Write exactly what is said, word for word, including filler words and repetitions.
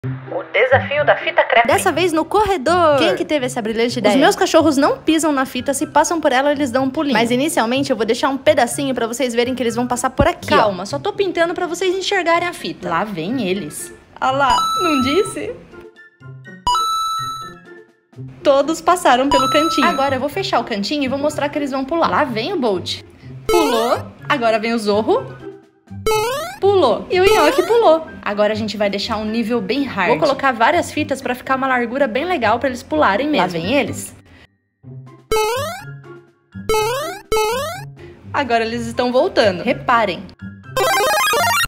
O desafio da fita crepe. Dessa vez no corredor. Quem que teve essa brilhante ideia? Os meus cachorros não pisam na fita, se passam por ela eles dão um pulinho. Mas inicialmente eu vou deixar um pedacinho pra vocês verem que eles vão passar por aqui. Calma, ó. Só tô pintando pra vocês enxergarem a fita. Lá vem eles. Ah lá, não disse? Todos passaram pelo cantinho. Agora eu vou fechar o cantinho e vou mostrar que eles vão pular. Lá vem o Bolt. Pulou. Agora vem o Zorro. Pulou. E o Nhoque pulou. Agora a gente vai deixar um nível bem hard. Vou colocar várias fitas pra ficar uma largura bem legal pra eles pularem mesmo. Lá vem eles. Agora eles estão voltando. Reparem.